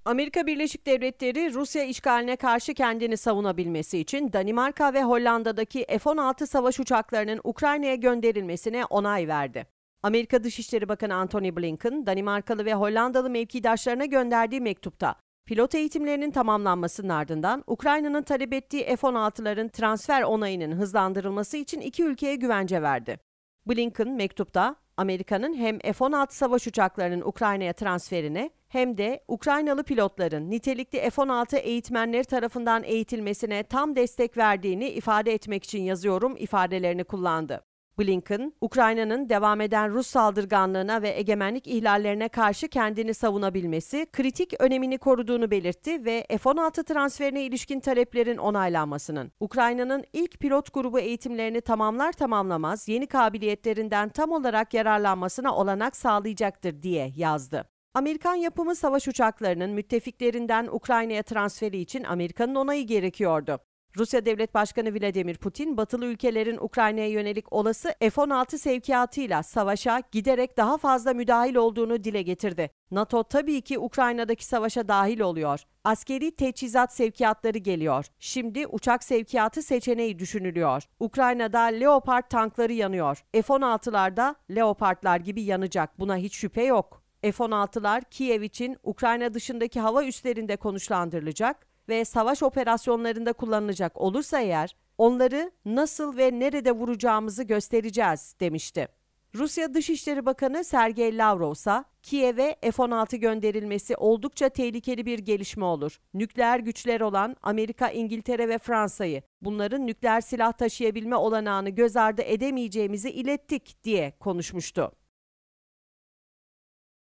Amerika Birleşik Devletleri, Rusya işgaline karşı kendini savunabilmesi için Danimarka ve Hollanda'daki F-16 savaş uçaklarının Ukrayna'ya gönderilmesine onay verdi. Amerika Dışişleri Bakanı Antony Blinken, Danimarkalı ve Hollandalı mevkidaşlarına gönderdiği mektupta, pilot eğitimlerinin tamamlanmasının ardından Ukrayna'nın talep ettiği F-16'ların transfer onayının hızlandırılması için iki ülkeye güvence verdi. Blinken mektupta, Amerika'nın hem F-16 savaş uçaklarının Ukrayna'ya transferine hem de Ukraynalı pilotların nitelikli F-16 eğitmenleri tarafından eğitilmesine tam destek verdiğini ifade etmek için yazıyorum ifadelerini kullandı. Blinken, Ukrayna'nın devam eden Rus saldırganlığına ve egemenlik ihlallerine karşı kendini savunabilmesi kritik önemini koruduğunu belirtti ve F-16 transferine ilişkin taleplerin onaylanmasının, Ukrayna'nın ilk pilot grubu eğitimlerini tamamlar tamamlamaz yeni kabiliyetlerinden tam olarak yararlanmasına olanak sağlayacaktır diye yazdı. Amerikan yapımı savaş uçaklarının müttefiklerinden Ukrayna'ya transferi için Amerika'nın onayı gerekiyordu. Rusya Devlet Başkanı Vladimir Putin, batılı ülkelerin Ukrayna'ya yönelik olası F-16 sevkiyatıyla savaşa giderek daha fazla müdahil olduğunu dile getirdi. NATO tabii ki Ukrayna'daki savaşa dahil oluyor. Askeri teçhizat sevkiyatları geliyor. Şimdi uçak sevkiyatı seçeneği düşünülüyor. Ukrayna'da Leopard tankları yanıyor. F-16'lar da Leopardlar gibi yanacak. Buna hiç şüphe yok. F-16'lar Kiev için Ukrayna dışındaki hava üslerinde konuşlandırılacak ve savaş operasyonlarında kullanılacak olursa eğer, onları nasıl ve nerede vuracağımızı göstereceğiz, demişti. Rusya Dışişleri Bakanı Sergey Lavrov ise Kiev'e F-16 gönderilmesi oldukça tehlikeli bir gelişme olur. Nükleer güçler olan Amerika, İngiltere ve Fransa'yı bunların nükleer silah taşıyabilme olanağını göz ardı edemeyeceğimizi ilettik diye konuşmuştu.